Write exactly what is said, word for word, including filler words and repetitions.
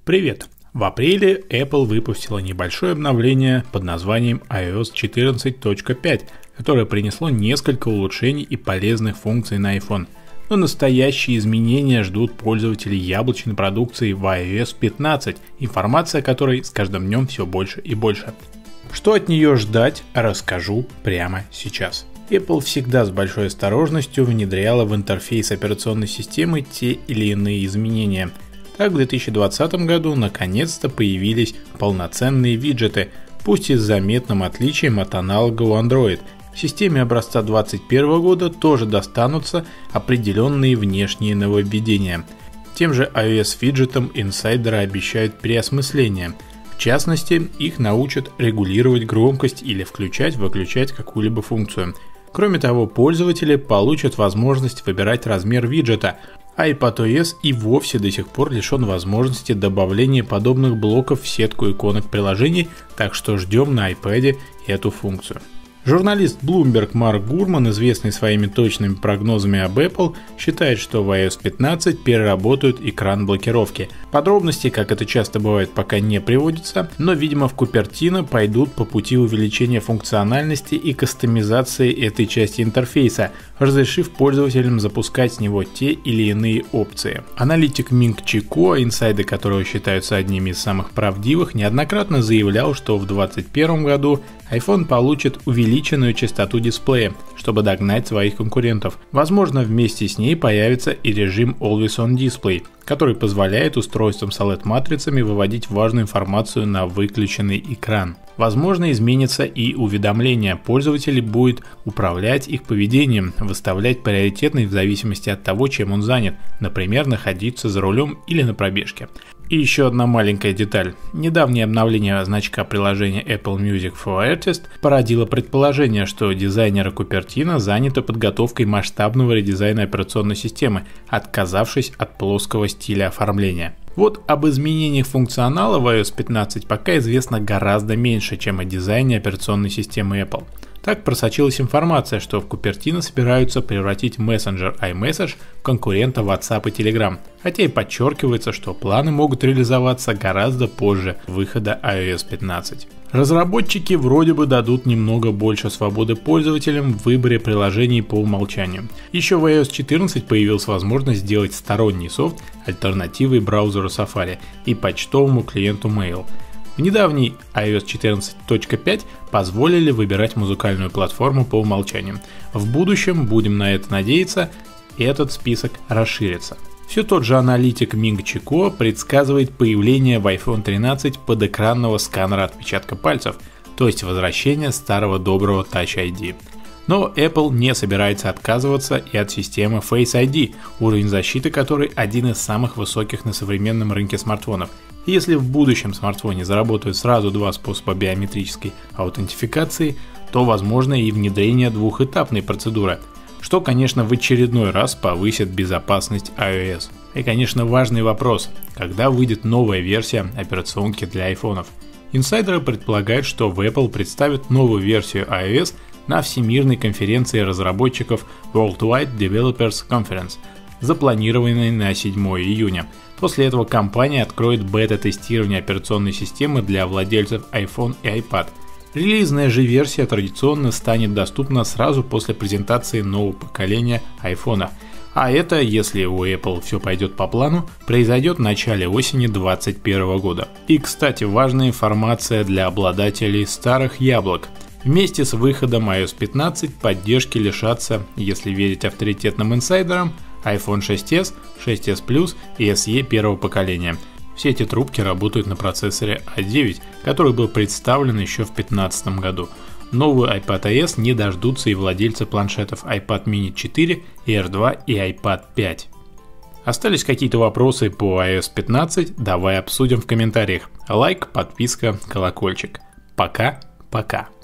Привет! В апреле Apple выпустила небольшое обновление под названием ай о эс четырнадцать точка пять, которое принесло несколько улучшений и полезных функций на iPhone. Но настоящие изменения ждут пользователей яблочной продукции в ай о эс пятнадцать, информация о которой с каждым днем все больше и больше. Что от нее ждать, расскажу прямо сейчас. Apple всегда с большой осторожностью внедряла в интерфейс операционной системы те или иные изменения. Так в две тысячи двадцатом году наконец-то появились полноценные виджеты, пусть и с заметным отличием от аналога у Android. В системе образца две тысячи двадцать первого года тоже достанутся определенные внешние нововведения. Тем же iOS виджетам инсайдеры обещают переосмысление. В частности, их научат регулировать громкость или включать-выключать какую-либо функцию. Кроме того, пользователи получат возможность выбирать размер виджета. iPadOS и вовсе до сих пор лишен возможности добавления подобных блоков в сетку иконок приложений, так что ждем на iPad эту функцию. Журналист Bloomberg Марк Гурман, известный своими точными прогнозами об Apple, считает, что в ай о эс пятнадцать переработают экран блокировки. Подробности, как это часто бывает, пока не приводятся, но, видимо, в Cupertino пойдут по пути увеличения функциональности и кастомизации этой части интерфейса, разрешив пользователям запускать с него те или иные опции. Аналитик Минг Чи Ко, инсайды которого считаются одними из самых правдивых, неоднократно заявлял, что в две тысячи двадцать первом году iPhone получит увеличенную частоту дисплея, чтобы догнать своих конкурентов. Возможно, вместе с ней появится и режим Always On Display, который позволяет устройствам с эл и ди-матрицами выводить важную информацию на выключенный экран. Возможно, изменится и уведомление. Пользователь будет управлять их поведением, выставлять приоритетность в зависимости от того, чем он занят, например, находиться за рулем или на пробежке. И еще одна маленькая деталь. Недавнее обновление значка приложения Apple Music for Artists породило предположение, что дизайнеры Cupertino заняты подготовкой масштабного редизайна операционной системы, отказавшись от плоского стиля оформления. Вот об изменениях функционала в ай о эс пятнадцать пока известно гораздо меньше, чем о дизайне операционной системы Apple. Так просочилась информация, что в Cupertino собираются превратить мессенджер iMessage в конкурента WhatsApp и Telegram, хотя и подчеркивается, что планы могут реализоваться гораздо позже выхода ай о эс пятнадцать. Разработчики вроде бы дадут немного больше свободы пользователям в выборе приложений по умолчанию. Еще в ай о эс четырнадцать появилась возможность сделать сторонний софт альтернативой браузеру Safari и почтовому клиенту Mail. В недавней ай о эс четырнадцать точка пять позволили выбирать музыкальную платформу по умолчанию. В будущем, будем на это надеяться, этот список расширится. Все тот же аналитик Минг Чи Ко предсказывает появление в iPhone тринадцать подэкранного сканера отпечатка пальцев, то есть возвращение старого доброго Touch ай ди. Но Apple не собирается отказываться и от системы Face ай ди, уровень защиты которой один из самых высоких на современном рынке смартфонов. И если в будущем смартфоне заработают сразу два способа биометрической аутентификации, то возможно и внедрение двухэтапной процедуры, что, конечно, в очередной раз повысит безопасность ай о эс. И, конечно, важный вопрос: когда выйдет новая версия операционки для айфонов? Инсайдеры предполагают, что в Apple представят новую версию ай о эс на Всемирной конференции разработчиков Worldwide Developers Conference, запланированной на седьмое июня. После этого компания откроет бета-тестирование операционной системы для владельцев iPhone и iPad. Релизная же версия традиционно станет доступна сразу после презентации нового поколения iPhone. А это, если у Apple все пойдет по плану, произойдет в начале осени две тысячи двадцать первого года. И, кстати, важная информация для обладателей старых яблок. Вместе с выходом ай о эс пятнадцать поддержки лишатся, если верить авторитетным инсайдерам, iPhone шесть эс, шесть эс плюс и эс и первого поколения. Все эти трубки работают на процессоре а девять, который был представлен еще в две тысячи пятнадцатом году. Новую iPadOS не дождутся и владельцы планшетов iPad mini четыре, эр два и iPad пять. Остались какие-то вопросы по ай о эс пятнадцать? Давай обсудим в комментариях. Лайк, подписка, колокольчик. Пока-пока.